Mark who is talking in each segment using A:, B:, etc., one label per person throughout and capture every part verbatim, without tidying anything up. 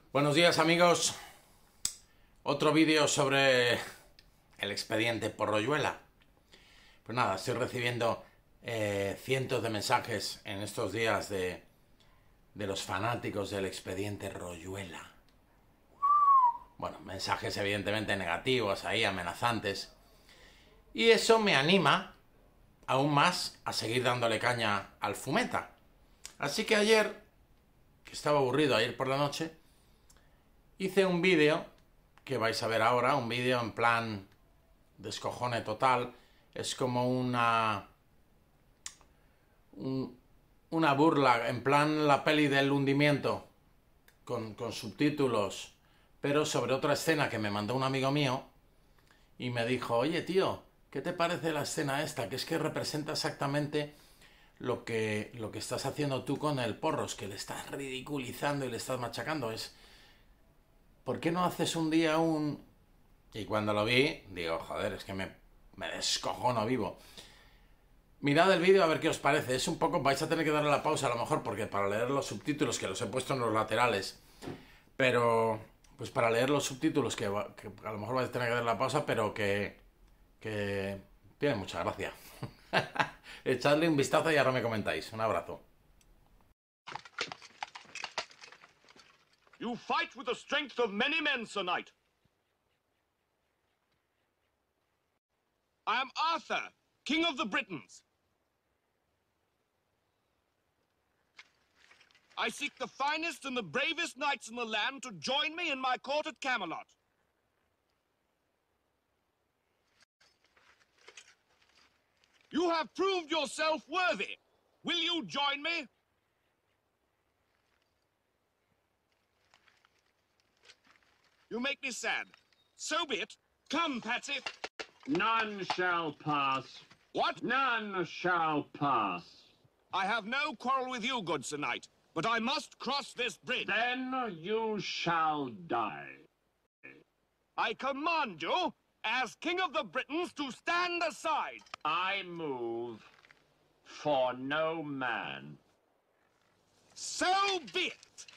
A: Buenos días, amigos. Otro vídeo sobre el expediente Porroyuela. Pues nada, estoy recibiendo eh, cientos de mensajes en estos días de, de los fanáticos del expediente Royuela. Bueno, mensajes evidentemente negativos, ahí amenazantes. Y eso me anima aún más a seguir dándole caña al fumeta. Así que ayer, que estaba aburrido ayer por la noche, hice un vídeo que vais a ver ahora, un vídeo en plan descojone total. Es como una un, una burla, en plan la peli del hundimiento, con, con subtítulos, pero sobre otra escena que me mandó un amigo mío y me dijo: oye tío, ¿qué te parece la escena esta? Que es que representa exactamente lo que, lo que estás haciendo tú con el porros, que le estás ridiculizando y le estás machacando. Es... ¿por qué no haces un día un...? Y cuando lo vi, digo, joder, es que me, me descojono vivo. Mirad el vídeo a ver qué os parece. Es un poco... vais a tener que darle la pausa a lo mejor, porque para leer los subtítulos, que los he puesto en los laterales, pero... pues para leer los subtítulos, que, que a lo mejor vais a tener que dar la pausa, pero que... que... tiene mucha gracia. Echadle un vistazo y ahora me comentáis. Un abrazo.
B: You fight with the strength of many men, Sir Knight. I am Arthur, King of the Britons. I seek the finest and the bravest knights in the land to join me in my court at Camelot. You have proved yourself worthy. Will you join me? You make me sad. So be it. Come, Patsy.
C: None shall pass.
B: What?
C: None shall pass.
B: I have no quarrel with you, good Sir Knight, but I must cross this bridge.
C: Then you shall die.
B: I command you, as King of the Britons, to stand aside.
C: I move for no man.
B: So be it.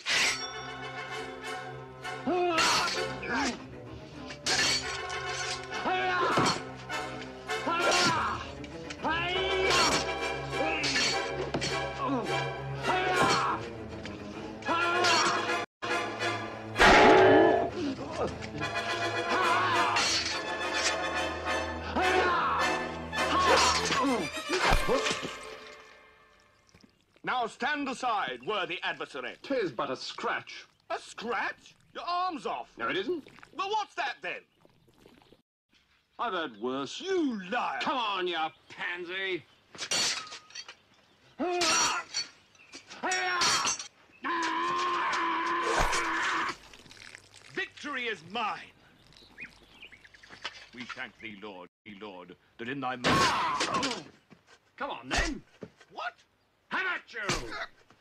B: Now stand aside, worthy adversary.
C: 'Tis but a scratch.
B: A scratch? Your arm's off.
C: No, it isn't.
B: Well, what's that then?
C: I've heard worse.
B: You liar.
C: Come on, you pansy.
B: Victory is mine. We thank thee, Lord, thee, Lord, that in thy mercy...
C: Come on, then.
B: What?
C: How about you?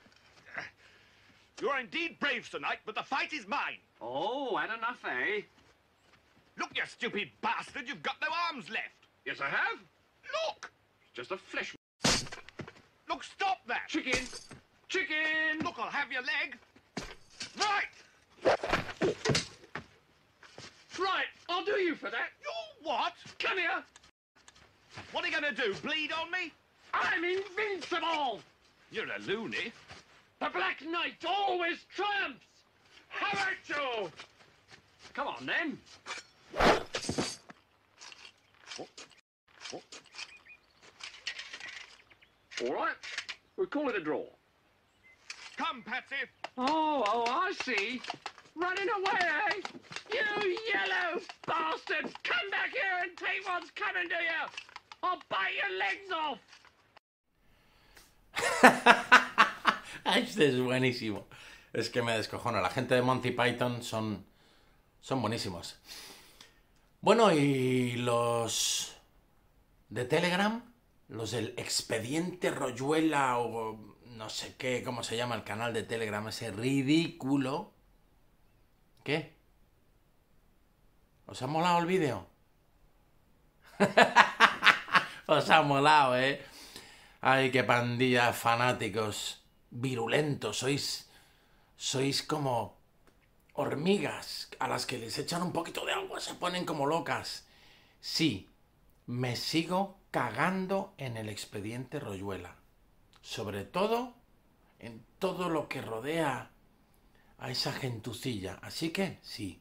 B: You are indeed brave, Sir Knight, but the fight is mine.
C: Oh, had enough, eh?
B: Look, you stupid bastard, you've got no arms left.
C: Yes, I have.
B: Look!
C: It's just a flesh.
B: Look, stop that!
C: Chicken. Chicken.
B: Look, I'll have your leg. Right!
C: Right, I'll do you for that.
B: You what?
C: Come here.
B: What are you going to do, bleed on me?
C: I'm invincible.
B: You're a loony.
C: The Black Knight always triumphs! How about you? Come on, then. Oh. Oh. All right. We'll call it a draw.
B: Come, Patsy.
C: Oh, oh, I see. Running away, eh? You yellow bastard! Come back here and take what's coming to you! I'll bite your legs off!
A: Este es buenísimo. Es que me descojono. La gente de Monty Python son, son buenísimos. Bueno, y los de Telegram, los del expediente Royuela o no sé qué, cómo se llama el canal de Telegram, ese ridículo. ¿Qué? ¿Os ha molado el vídeo? Os ha molado, ¿eh? Ay, qué pandilla, fanáticos, virulentos, sois, sois como hormigas a las que les echan un poquito de agua se ponen como locas. Sí, me sigo cagando en el expediente Royuela. Sobre todo en todo lo que rodea a esa gentucilla. Así que, sí.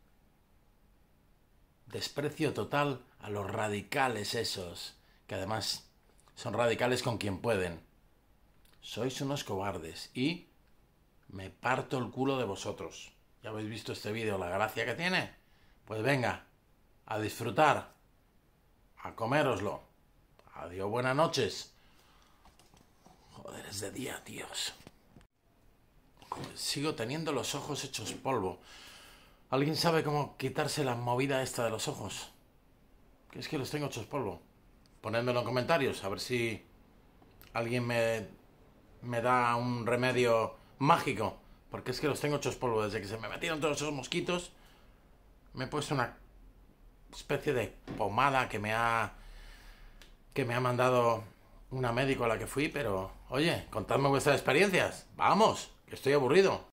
A: Desprecio total a los radicales esos, que además son radicales con quien pueden. Sois unos cobardes y me parto el culo de vosotros. ¿Ya habéis visto este vídeo, la gracia que tiene? Pues venga, a disfrutar, a coméroslo. Adiós, buenas noches. Joder, es de día, tíos. Joder, sigo teniendo los ojos hechos polvo. ¿Alguien sabe cómo quitarse la movida esta de los ojos? Que es que los tengo hechos polvo. Ponedmelo en comentarios, a ver si alguien me, me da un remedio mágico. Porque es que los tengo hechos polvo. Desde que se me metieron todos esos mosquitos, me he puesto una especie de pomada que me ha que me ha mandado una médico a la que fui, pero oye, contadme vuestras experiencias. Vamos, que estoy aburrido.